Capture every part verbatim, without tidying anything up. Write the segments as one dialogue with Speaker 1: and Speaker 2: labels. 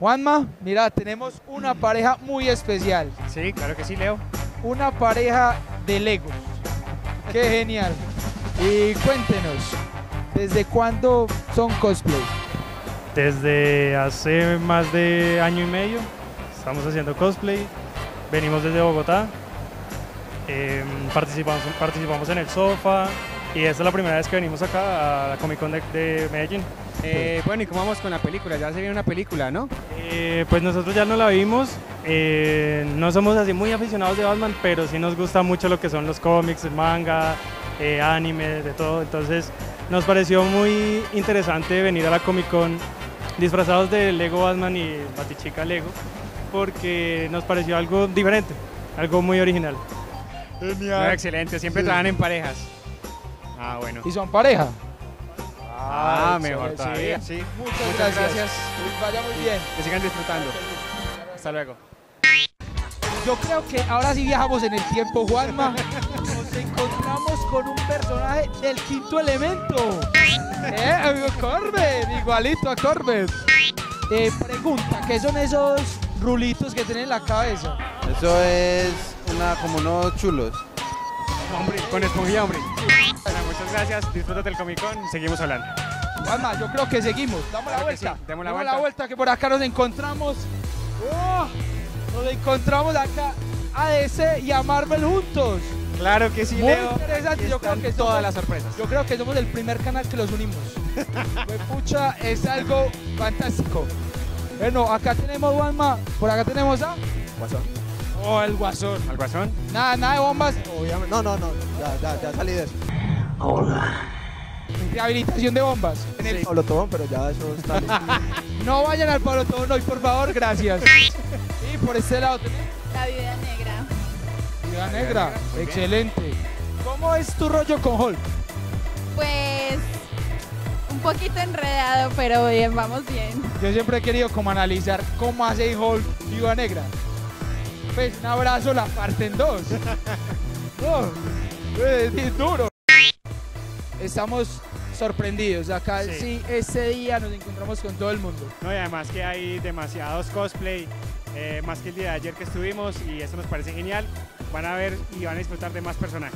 Speaker 1: Juanma, mira, tenemos una pareja muy especial.
Speaker 2: Sí, claro que sí, Leo.
Speaker 1: Una pareja de Legos. Qué genial. Y cuéntenos, ¿desde cuándo son cosplay?
Speaker 2: Desde hace más de año y medio estamos haciendo cosplay. Venimos desde Bogotá. Eh, participamos, participamos en el Sofa. Y esta es la primera vez que venimos acá a la Comic Con de, de Medellín.
Speaker 3: Eh, bueno, ¿y cómo vamos con la película? Ya se viene una película, ¿no?
Speaker 2: Eh, pues nosotros ya no la vimos, eh, no somos así muy aficionados de Batman, pero sí nos gusta mucho lo que son los cómics, manga, eh, anime, de todo. Entonces nos pareció muy interesante venir a la Comic Con disfrazados de Lego Batman y Batichica Lego, porque nos pareció algo diferente, algo muy original.
Speaker 3: Genial. No, excelente, siempre
Speaker 1: Sí.
Speaker 3: trabajan en parejas. Ah, bueno.
Speaker 1: ¿Y son pareja?
Speaker 3: Ah, mejor
Speaker 1: excelente,
Speaker 3: todavía,
Speaker 1: sí.
Speaker 3: sí.
Speaker 1: Muchas,
Speaker 3: Muchas
Speaker 1: gracias.
Speaker 3: gracias.
Speaker 1: Pues vaya muy bien.
Speaker 3: Que sigan disfrutando. Hasta luego.
Speaker 1: Yo creo que ahora sí viajamos en el tiempo, Juanma. Nos encontramos con un personaje del quinto elemento. ¿Eh, amigo Corbett? Igualito a Corbett. Eh, pregunta, ¿qué son esos rulitos que tienen en la cabeza?
Speaker 4: Eso es una, como unos chulos.
Speaker 3: Hombre, con esponjilla, hombre. Bueno, muchas gracias, disfrútate del Comic Con, seguimos hablando.
Speaker 1: Juanma, yo creo que seguimos. Damos la
Speaker 3: Claro que
Speaker 1: vuelta.
Speaker 3: sí, demos la
Speaker 1: Demos
Speaker 3: vuelta.
Speaker 1: la vuelta, que por acá nos encontramos. ¡Oh! Nos encontramos acá a D C y a Marvel juntos.
Speaker 3: Claro que sí,
Speaker 1: Muy
Speaker 3: Leo.
Speaker 1: interesante.
Speaker 3: Aquí
Speaker 1: Yo creo
Speaker 3: están
Speaker 1: que
Speaker 3: todas
Speaker 1: somos-
Speaker 3: las sorpresas.
Speaker 1: Yo creo que somos el primer canal que los unimos. Pues, pucha, es algo fantástico. Bueno, acá tenemos Juanma, por acá tenemos a...
Speaker 4: Guasón.
Speaker 1: Oh, el Guasón.
Speaker 3: ¿Al guasón?
Speaker 1: Nada, nada de bombas.
Speaker 4: Obviamente. No, no, no. Ya, ya, ya salí de eso.
Speaker 1: Rehabilitación de bombas. En el-
Speaker 4: Pablo Tobón, pero ya eso está listo.
Speaker 1: No vayan al Pablo Tobón hoy, por favor, gracias. Y por este lado tenemos
Speaker 5: La Viuda Negra.
Speaker 1: Viuda Negra.
Speaker 3: muy bien.
Speaker 1: Excelente. ¿Cómo es tu rollo con Hulk?
Speaker 5: Pues un poquito enredado, pero bien, vamos bien.
Speaker 1: Yo siempre he querido como analizar cómo hace Hulk Viuda Negra. Pues un abrazo, la parte en dos. No, es bien duro. Estamos sorprendidos. Acá sí.
Speaker 3: Sí.
Speaker 1: Este día nos encontramos con todo el mundo.
Speaker 3: No, y además que hay demasiados cosplay, eh, más que el día de ayer que estuvimos, y eso nos parece genial. Van a ver y van a disfrutar de más personajes.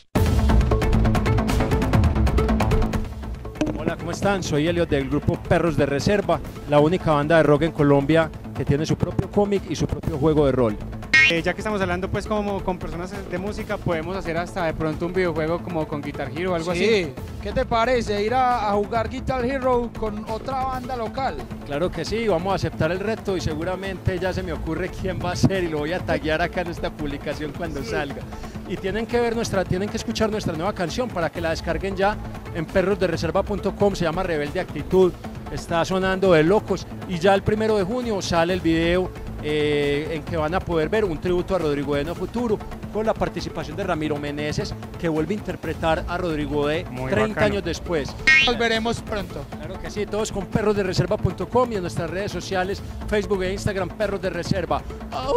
Speaker 6: Hola, ¿cómo están? Soy Elliot del grupo Perros de Reserva, la única banda de rock en Colombia que tiene su propio cómic y su propio juego de rol.
Speaker 3: Eh, ya que estamos hablando pues como con personas de música, podemos hacer hasta de pronto un videojuego como con Guitar Hero o algo así.
Speaker 1: Sí. ¿Qué te parece ir a, a jugar Guitar Hero con otra banda local?
Speaker 6: Claro que sí, vamos a aceptar el reto y seguramente ya se me ocurre quién va a ser y lo voy a taggear acá en esta publicación cuando salga. Y tienen que ver nuestra, tienen que escuchar nuestra nueva canción para que la descarguen ya en perros de reserva punto com, se llama Rebelde Actitud, está sonando de locos y ya el primero de junio sale el video eh, en que van a poder ver un tributo a Rodrigo de No Futuro con la participación de Ramiro Meneses, que vuelve a interpretar a Rodrigo de
Speaker 3: Muy
Speaker 6: treinta
Speaker 3: bacano.
Speaker 6: años después.
Speaker 1: Nos veremos pronto.
Speaker 6: Claro que sí, todos con perros de reserva punto com y en nuestras redes sociales, Facebook e Instagram, Perros de Reserva. ¡Au!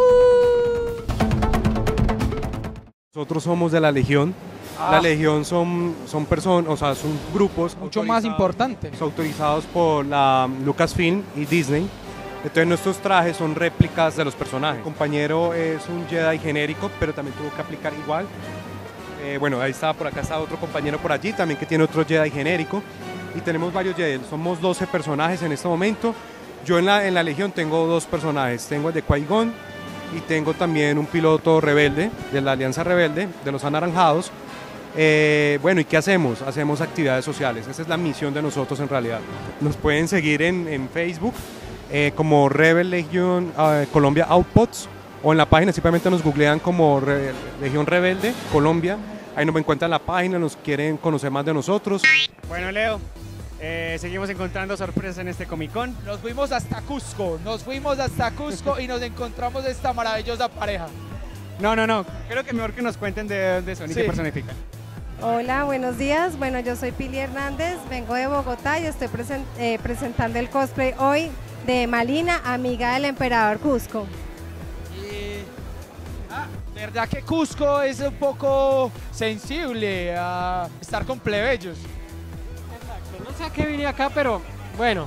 Speaker 7: Nosotros somos de la Legión.
Speaker 1: Ah.
Speaker 7: La Legión son, son personas, o sea, son grupos
Speaker 1: Mucho más
Speaker 7: autorizados-
Speaker 1: importante.
Speaker 7: autorizados por la Lucasfilm y Disney. Entonces nuestros trajes son réplicas de los personajes. Mi compañero es un Jedi genérico, pero también tuvo que aplicar igual. Eh, bueno, ahí está, por acá está otro compañero por allí, también que tiene otro Jedi genérico. Y tenemos varios Jedi, somos doce personajes en este momento. Yo en la, en la Legión tengo dos personajes, tengo el de Qui-Gon y tengo también un piloto rebelde, de la Alianza Rebelde, de los Anaranjados. Eh, bueno, ¿y qué hacemos? Hacemos actividades sociales, esa es la misión de nosotros en realidad. Nos pueden seguir en, en Facebook eh, como Rebel Legion eh, Colombia Outpots, o en la página simplemente nos googlean como Re- Legión Rebelde Colombia, ahí nos encuentran la página, nos quieren conocer más de nosotros.
Speaker 3: Bueno, Leo, eh, seguimos encontrando sorpresas en este Comic Con.
Speaker 1: Nos fuimos hasta Cusco, nos fuimos hasta Cusco y nos encontramos esta maravillosa pareja.
Speaker 3: No, no, no, creo que mejor que nos cuenten de dónde son y
Speaker 1: Sí.
Speaker 3: qué personifican.
Speaker 8: Hola, buenos días. Bueno, yo soy Pili Hernández, vengo de Bogotá y estoy presen- eh, presentando el cosplay hoy de Malina, amiga del emperador Cusco.
Speaker 1: Y, ah, ¿verdad que Cusco es un poco sensible a estar con plebeyos?
Speaker 9: Exacto, no sé a qué vine acá, pero bueno,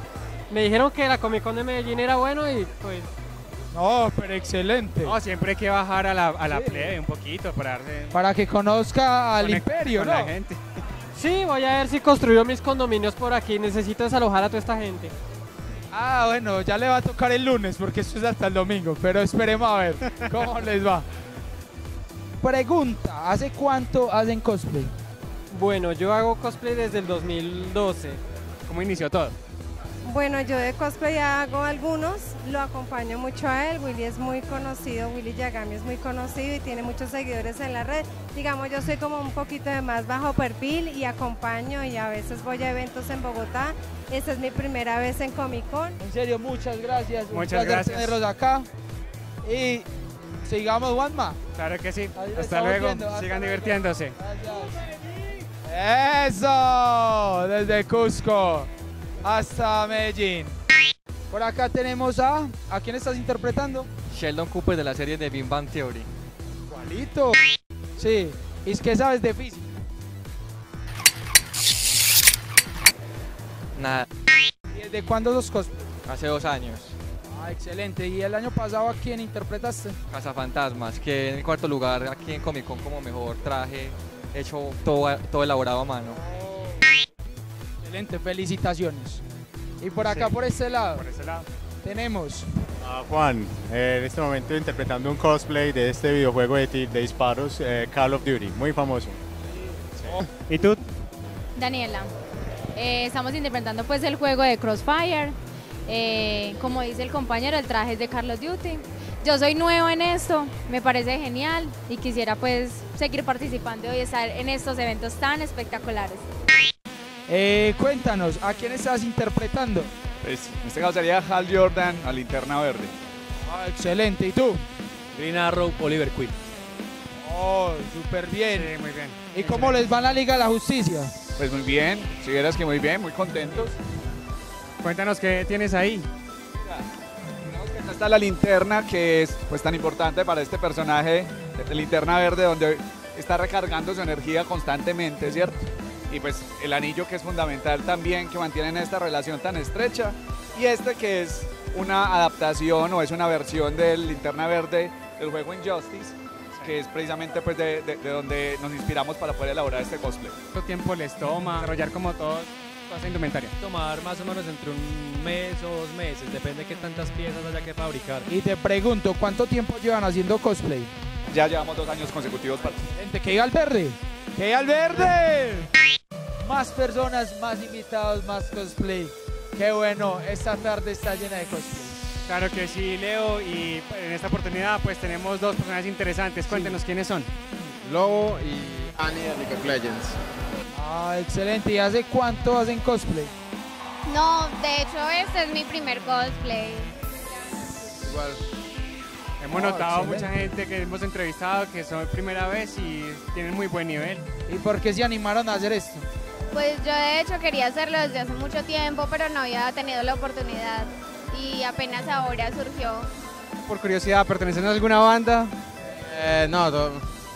Speaker 9: Me dijeron que la Comic Con de Medellín era bueno y pues...
Speaker 1: No, pero excelente.
Speaker 3: No, siempre hay que bajar a la, a la
Speaker 1: Sí.
Speaker 3: plebe un poquito para darse...
Speaker 1: Para que conozca al
Speaker 3: conect-
Speaker 1: imperio,
Speaker 3: con
Speaker 1: ¿no?
Speaker 3: la gente.
Speaker 9: Sí, voy a ver si construyo mis condominios por aquí. Necesito desalojar a toda esta gente.
Speaker 1: Ah, bueno, ya le va a tocar el lunes porque esto es hasta el domingo, pero esperemos a ver cómo les va. Pregunta, ¿hace cuánto hacen cosplay?
Speaker 9: Bueno, yo hago cosplay desde el dos mil doce.
Speaker 3: ¿Cómo inició todo?
Speaker 8: Bueno, yo de cosplay hago algunos, lo acompaño mucho a él. Willy es muy conocido, Willy Yagami es muy conocido y tiene muchos seguidores en la red. Digamos, yo soy como un poquito de más bajo perfil y acompaño y a veces voy a eventos en Bogotá. Esta es mi primera vez en Comic Con.
Speaker 1: En serio, muchas gracias. Un
Speaker 3: Muchas
Speaker 1: placer
Speaker 3: gracias.
Speaker 1: tenerlos acá. Y sigamos, Juanma.
Speaker 3: Claro que sí.
Speaker 1: Ahí lo
Speaker 3: Hasta
Speaker 1: estamos
Speaker 3: luego.
Speaker 1: viendo, hasta
Speaker 3: Sigan
Speaker 1: luego.
Speaker 3: divirtiéndose.
Speaker 1: Eso, desde Cusco hasta Medellín. Por acá tenemos a... ¿A quién estás interpretando?
Speaker 10: Sheldon Cooper de la serie de Big Bang Theory.
Speaker 1: Igualito. Sí. ¿Y es que sabes de física?
Speaker 10: Nada,
Speaker 1: ¿Y desde cuándo los cosplay?
Speaker 10: hace dos años.
Speaker 1: Ah, excelente. ¿Y el año pasado a quién interpretaste?
Speaker 10: Cazafantasmas, que en el cuarto lugar aquí en Comic Con como mejor traje, hecho todo, todo elaborado a mano.
Speaker 1: Excelente, felicitaciones. Y por acá,
Speaker 3: Sí.
Speaker 1: por este lado,
Speaker 3: Por ese lado.
Speaker 1: tenemos...
Speaker 11: Ah, Juan, eh, en este momento interpretando un cosplay de este videojuego de, ti- de disparos, eh, Call of Duty, muy famoso.
Speaker 3: ¿Y tú?
Speaker 12: Daniela, eh, estamos interpretando pues el juego de Crossfire. Eh, como dice el compañero, el traje es de Call of Duty. Yo soy nuevo en esto, me parece genial y quisiera pues seguir participando y estar en estos eventos tan espectaculares.
Speaker 1: Eh, cuéntanos, ¿a quién estás interpretando?
Speaker 13: Pues, en este caso sería Hal Jordan a Linterna Verde.
Speaker 1: Ah, excelente. ¿Y tú?
Speaker 10: Green Arrow, Oliver Queen.
Speaker 1: Oh, súper bien.
Speaker 3: Sí, muy bien.
Speaker 1: ¿Y cómo les va en la Liga de la Justicia?
Speaker 13: Pues muy bien, si vieras que muy bien, muy contentos.
Speaker 3: Cuéntanos qué tienes ahí.
Speaker 13: Digamos que acá está la linterna que es pues tan importante para este personaje de Linterna Verde, donde está recargando su energía constantemente, ¿cierto? Y pues el anillo que es fundamental también, que mantienen esta relación tan estrecha. Y este que es una adaptación o es una versión del Linterna Verde del juego Injustice, que es precisamente pues de, de- de donde nos inspiramos para poder elaborar este cosplay.
Speaker 3: ¿Cuánto tiempo les toma desarrollar como todo, toda esa indumentaria?
Speaker 10: Tomar más o menos entre un mes o dos meses, depende de qué tantas piezas haya que fabricar.
Speaker 1: Y te pregunto, ¿cuánto tiempo llevan haciendo cosplay?
Speaker 13: Ya llevamos dos años consecutivos para...
Speaker 1: Gente, que iba al verde. ¡Que iba al verde! Más personas, más invitados, más cosplay. Qué bueno, esta tarde está llena de cosplay.
Speaker 3: Claro que sí, Leo, y en esta oportunidad pues tenemos dos personajes interesantes. Cuéntenos quiénes son.
Speaker 14: Lobo y Annie de League of Legends.
Speaker 1: Ah, excelente. ¿Y hace cuánto hacen cosplay?
Speaker 15: No, de hecho este es mi primer cosplay.
Speaker 14: Igual.
Speaker 3: Hemos
Speaker 1: Ah,
Speaker 3: notado
Speaker 1: excelente.
Speaker 3: mucha gente que hemos entrevistado que son primera vez y tienen muy buen nivel.
Speaker 1: ¿Y por qué se animaron a hacer esto?
Speaker 15: Pues yo de hecho quería hacerlo desde hace mucho tiempo, pero no había tenido la oportunidad y apenas ahora surgió.
Speaker 3: Por curiosidad, ¿pertenecen a alguna banda?
Speaker 14: Eh, no, no,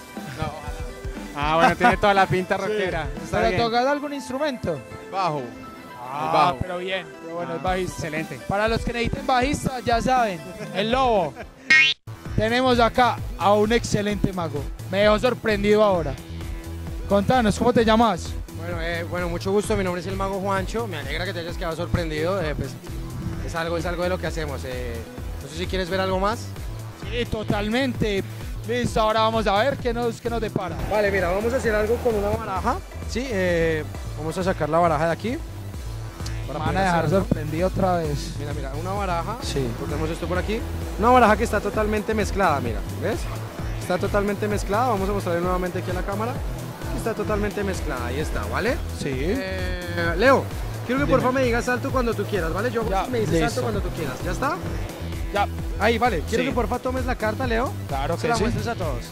Speaker 3: Ah, bueno, tiene toda la pinta rockera. Está
Speaker 1: ¿Pero
Speaker 3: bien.
Speaker 1: tocas algún instrumento?
Speaker 14: bajo.
Speaker 1: Ah,
Speaker 14: bajo.
Speaker 1: pero bien. Pero bueno, es
Speaker 3: Ah,
Speaker 1: bajista.
Speaker 3: Excelente.
Speaker 1: Para los que necesiten bajista, ya saben, el Lobo. Tenemos acá a un excelente mago. Me dejó sorprendido ahora. Contanos, ¿cómo te llamas?
Speaker 16: Bueno, eh, bueno, mucho gusto. Mi nombre es el Mago Juancho. Me alegra que te hayas quedado sorprendido. eh, pues, es algo, es algo de lo que hacemos. eh. No sé si quieres ver algo más.
Speaker 1: Sí, totalmente. Listo, ahora vamos a ver qué nos, qué nos depara.
Speaker 16: Vale, mira, vamos a hacer algo con una baraja. Sí, eh, vamos a sacar la baraja de aquí.
Speaker 1: Me
Speaker 16: para
Speaker 1: van a
Speaker 16: poder
Speaker 1: dejar
Speaker 16: hacer algo.
Speaker 1: sorprendido otra vez.
Speaker 16: Mira, mira, una baraja.
Speaker 1: Sí.
Speaker 16: Ponemos esto por aquí. Una baraja que está totalmente mezclada, mira. ¿Ves? Está totalmente mezclada. Vamos a mostrarle nuevamente aquí a la cámara. Está totalmente mezclada. Ahí está, ¿vale?
Speaker 1: Sí.
Speaker 16: Eh, Leo, quiero que
Speaker 1: Dime.
Speaker 16: porfa me digas salto cuando tú quieras, ¿vale? Yo
Speaker 1: Ya,
Speaker 16: me dices
Speaker 1: listo.
Speaker 16: salto cuando tú quieras. ¿Ya está?
Speaker 1: Ya.
Speaker 16: Ahí, vale. Quiero
Speaker 1: Sí.
Speaker 16: que porfa tomes la carta, Leo.
Speaker 1: Claro
Speaker 16: Se
Speaker 1: que
Speaker 16: la
Speaker 1: sí.
Speaker 16: muestres a todos.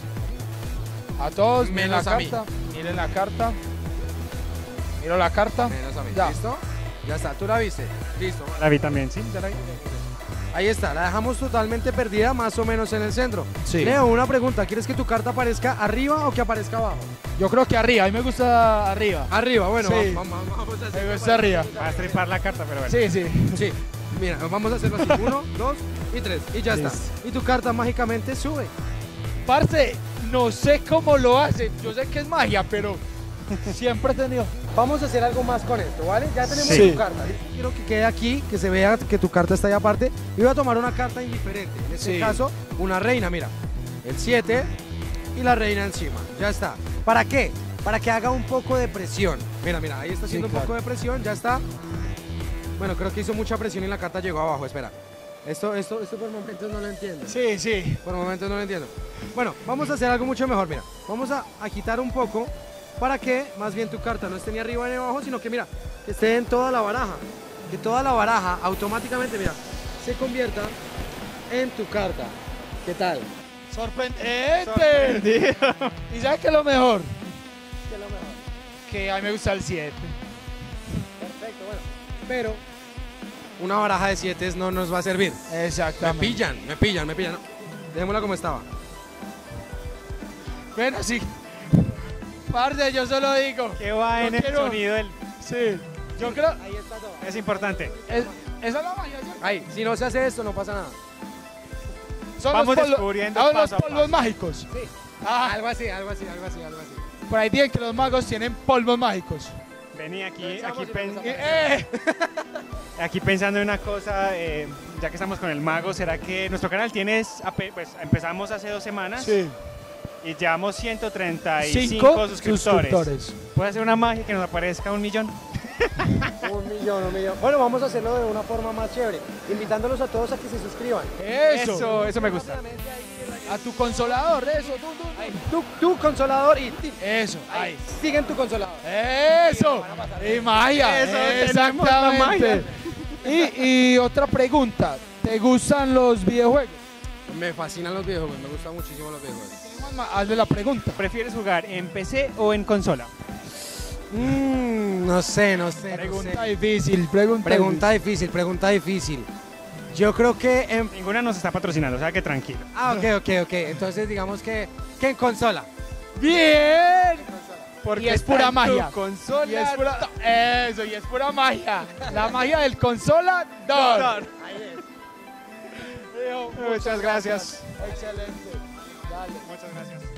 Speaker 1: A todos, miren la
Speaker 16: Menos a mí.
Speaker 1: carta. Miren la carta. Miro la carta.
Speaker 16: Menos a mí.
Speaker 1: Ya.
Speaker 16: ¿Listo? Ya está. ¿Tú la viste? Listo. vale.
Speaker 3: La vi también, sí, ya la vi.
Speaker 16: Ahí está. La dejamos totalmente perdida, más o menos en el centro.
Speaker 1: Sí.
Speaker 16: Leo, una pregunta. ¿Quieres que tu carta aparezca arriba o que aparezca abajo?
Speaker 1: Yo creo que arriba, a mí me gusta arriba.
Speaker 16: Arriba, bueno,
Speaker 1: Sí.
Speaker 16: vamos, vamos, vamos a hacer.
Speaker 1: Me gusta arriba.
Speaker 3: Va a tripar la carta, pero bueno.
Speaker 1: Sí, sí.
Speaker 16: Sí, mira, vamos a hacerlo así. Uno, dos y tres. Y ya está. Y tu carta mágicamente sube.
Speaker 1: Parce, no sé cómo lo hacen. Yo sé que es magia, pero siempre he tenido.
Speaker 16: Vamos a hacer algo más con esto, ¿vale? Ya tenemos
Speaker 1: Sí.
Speaker 16: tu carta. Quiero que quede aquí, que se vea que tu carta está ahí aparte. Y voy a tomar una carta indiferente. En este
Speaker 1: Sí.
Speaker 16: caso, una reina, mira. El siete y la reina encima. Ya está. ¿Para qué? Para que haga un poco de presión. Mira, mira, ahí está haciendo
Speaker 1: Sí,
Speaker 16: un
Speaker 1: claro.
Speaker 16: poco de presión, ya está. Bueno, creo que hizo mucha presión y la carta llegó abajo, espera. Esto, esto, esto por momentos no lo entiendo.
Speaker 1: Sí, sí.
Speaker 16: Por momentos no lo entiendo. Bueno, vamos a hacer algo mucho mejor, mira. Vamos a, a quitar un poco para que más bien tu carta no esté ni arriba ni abajo, sino que mira, que esté en toda la baraja. Que toda la baraja automáticamente, mira, se convierta en tu carta. ¿Qué tal?
Speaker 1: Sorprendente.
Speaker 3: Sorprendido.
Speaker 1: ¿Y sabes qué es lo mejor?
Speaker 16: ¿Qué es lo mejor?
Speaker 1: Que a mí me gusta el siete.
Speaker 16: Perfecto, bueno. Pero una baraja de siete no nos va a servir. Me
Speaker 1: Exactamente.
Speaker 16: pillan, me pillan, me pillan. No, dejémosla como estaba.
Speaker 1: Bueno, sí. Parce, yo solo digo.
Speaker 3: ¿Qué va
Speaker 1: yo
Speaker 3: en el
Speaker 1: quiero-
Speaker 3: sonido del...?
Speaker 1: Sí. Yo creo.
Speaker 16: Ahí está todo.
Speaker 3: Es importante.
Speaker 1: es- esa es la magia, ¿cierto?
Speaker 16: Ahí, si no se hace esto, no pasa nada.
Speaker 1: Son
Speaker 3: Vamos
Speaker 1: los polvos-
Speaker 3: descubriendo
Speaker 1: ah, los
Speaker 3: paso a
Speaker 1: polvos
Speaker 3: paso.
Speaker 1: mágicos.
Speaker 16: Sí.
Speaker 1: Ah,
Speaker 16: Algo así, algo así, algo así, algo así.
Speaker 1: por ahí dicen que los magos tienen polvos mágicos.
Speaker 3: Vení aquí,
Speaker 16: Pensamos
Speaker 3: aquí,
Speaker 16: y
Speaker 3: pen-
Speaker 16: nos
Speaker 1: Eh,
Speaker 3: aquí pensando en una cosa, eh, ya que estamos con el mago, ¿será que nuestro canal tiene, ape- pues empezamos hace dos semanas
Speaker 1: sí.
Speaker 3: y llevamos ciento treinta y cinco
Speaker 1: Cinco
Speaker 3: suscriptores?
Speaker 1: suscriptores.
Speaker 3: ¿Puede hacer una magia que nos aparezca un millón?
Speaker 16: Un millón, un millón. Bueno, vamos a hacerlo de una forma más chévere, invitándolos a todos a que se suscriban.
Speaker 1: Eso.
Speaker 3: Eso, eso me gusta.
Speaker 1: A tu consolador, eso. Tú, tú, tú.
Speaker 16: Ahí, tu, tu consolador y ti.
Speaker 1: Eso. Ahí.
Speaker 16: Siguen tu consolador.
Speaker 1: Eso. Y magia.
Speaker 3: Eso, tenemos la
Speaker 1: Exactamente. Y, y otra pregunta. ¿Te gustan los videojuegos?
Speaker 16: Me fascinan los videojuegos, me gustan muchísimo los videojuegos.
Speaker 1: Juanma, hazle la pregunta.
Speaker 3: ¿Prefieres jugar en P C o en consola?
Speaker 16: Mm, no sé, no sé. no
Speaker 1: Pregunta
Speaker 16: sé.
Speaker 1: difícil. Pregunta,
Speaker 16: Pregunta difícil, pregunta difícil. Yo creo que en...
Speaker 3: Ninguna nos está patrocinando, o sea que tranquilo.
Speaker 16: Ah, ok, ok, ok. Entonces digamos que, que en consola.
Speaker 1: Bien.
Speaker 3: Porque
Speaker 1: y es
Speaker 3: está
Speaker 1: pura
Speaker 3: en tu
Speaker 1: magia.
Speaker 3: consola.
Speaker 1: Y es pura, eso, y es pura magia. La magia del consolador.
Speaker 3: Muchas gracias.
Speaker 1: Excelente. Dale.
Speaker 3: Muchas gracias.